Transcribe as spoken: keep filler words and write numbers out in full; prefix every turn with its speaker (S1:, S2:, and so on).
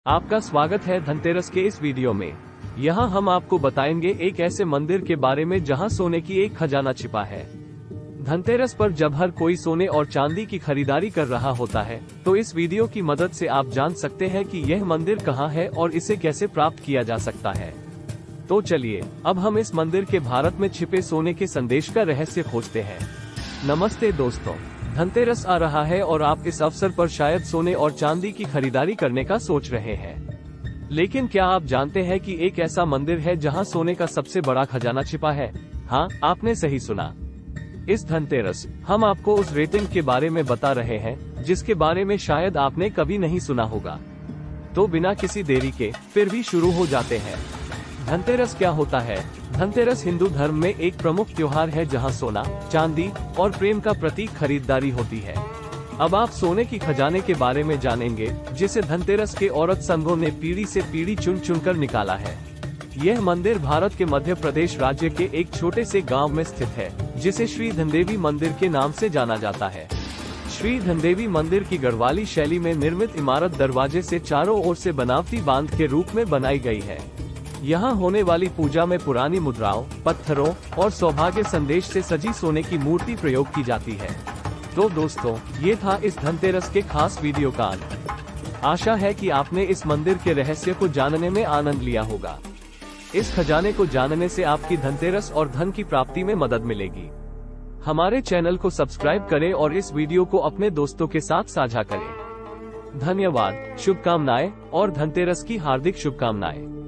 S1: आपका स्वागत है धनतेरस के इस वीडियो में। यहाँ हम आपको बताएंगे एक ऐसे मंदिर के बारे में जहाँ सोने की एक खजाना छिपा है। धनतेरस पर जब हर कोई सोने और चांदी की खरीदारी कर रहा होता है, तो इस वीडियो की मदद से आप जान सकते हैं कि यह मंदिर कहाँ है और इसे कैसे प्राप्त किया जा सकता है। तो चलिए अब हम इस मंदिर के भारत में छिपे सोने के संदेश का रहस्य खोजते हैं। नमस्ते दोस्तों, धनतेरस आ रहा है और आप इस अवसर पर शायद सोने और चांदी की खरीदारी करने का सोच रहे हैं। लेकिन क्या आप जानते हैं कि एक ऐसा मंदिर है जहां सोने का सबसे बड़ा खजाना छिपा है? हाँ, आपने सही सुना। इस धनतेरस हम आपको उस रेटिंग के बारे में बता रहे हैं जिसके बारे में शायद आपने कभी नहीं सुना होगा। तो बिना किसी देरी के फिर भी शुरू हो जाते हैं। धनतेरस क्या होता है? धनतेरस हिंदू धर्म में एक प्रमुख त्योहार है जहां सोना, चांदी और प्रेम का प्रतीक खरीदारी होती है। अब आप सोने की खजाने के बारे में जानेंगे जिसे धनतेरस के औरत संघों ने पीढ़ी से पीढ़ी चुन चुनकर निकाला है। यह मंदिर भारत के मध्य प्रदेश राज्य के एक छोटे से गांव में स्थित है जिसे श्री धनदेवी मंदिर के नाम से जाना जाता है। श्री धनदेवी मंदिर की गढ़वाली शैली में निर्मित इमारत दरवाजे से चारों ओर से बनावटी बांध के रूप में बनाई गई है। यहाँ होने वाली पूजा में पुरानी मुद्राओं, पत्थरों और सौभाग्य संदेश से सजी सोने की मूर्ति प्रयोग की जाती है। तो दोस्तों, ये था इस धनतेरस के खास वीडियो का अंत। आशा है कि आपने इस मंदिर के रहस्य को जानने में आनंद लिया होगा। इस खजाने को जानने से आपकी धनतेरस और धन की प्राप्ति में मदद मिलेगी। हमारे चैनल को सब्सक्राइब करें और इस वीडियो को अपने दोस्तों के साथ साझा करें। धन्यवाद, शुभकामनाएं और धनतेरस की हार्दिक शुभकामनाएं।